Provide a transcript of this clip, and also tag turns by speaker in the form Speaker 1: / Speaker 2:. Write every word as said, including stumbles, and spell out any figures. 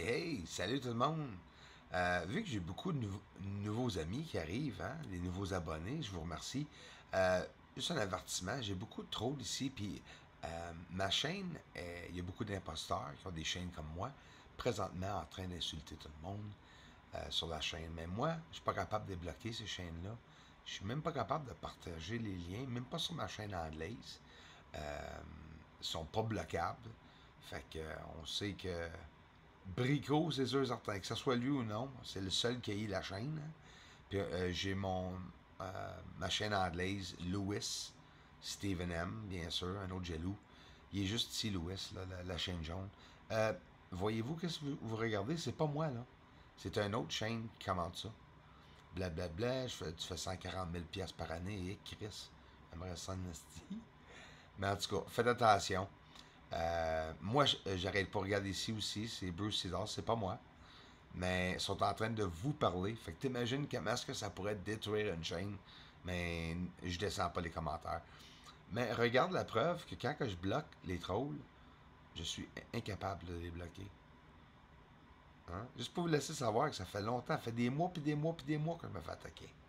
Speaker 1: Hey, hey, salut tout le monde! Euh, vu que j'ai beaucoup de nouveaux nouveaux amis qui arrivent, hein, des nouveaux abonnés, je vous remercie. Euh, juste un avertissement, j'ai beaucoup de trolls ici, puis euh, ma chaîne, est- il y a beaucoup d'imposteurs qui ont des chaînes comme moi, présentement en train d'insulter tout le monde euh, sur la chaîne. Mais moi, je suis pas capable de bloquer ces chaînes-là. Je suis même pas capable de partager les liens, même pas sur ma chaîne anglaise. Euh, Ils sont pas bloquables. Fait que euh, on sait que Brico, c'est sûr certain, que ce soit lui ou non, c'est le seul qui a eu la chaîne. Hein. Puis euh, j'ai mon euh, ma chaîne anglaise, Louis, Steven M, bien sûr, un autre jaloux. Il est juste ici, Louis, là, la, la chaîne jaune. Euh, Voyez-vous qu'est-ce que vous, vous regardez? C'est pas moi, là. C'est une autre chaîne qui commente ça. Blablabla, je fais, tu fais cent quarante mille pièces par année, et Chris, j'aimerais ça en esti. Mais en tout cas, faites attention. Euh, moi, j'arrête pas de regarder ici aussi, c'est Bruce César, c'est pas moi. Mais ils sont en train de vous parler. Fait que t'imagines comment est-ce que ça pourrait détruire une chaîne. Mais je descends pas les commentaires. Mais regarde la preuve que quand que je bloque les trolls, je suis incapable de les bloquer. Hein? Juste pour vous laisser savoir que ça fait longtemps, ça fait des mois, puis des mois, puis des mois que je me fais attaquer.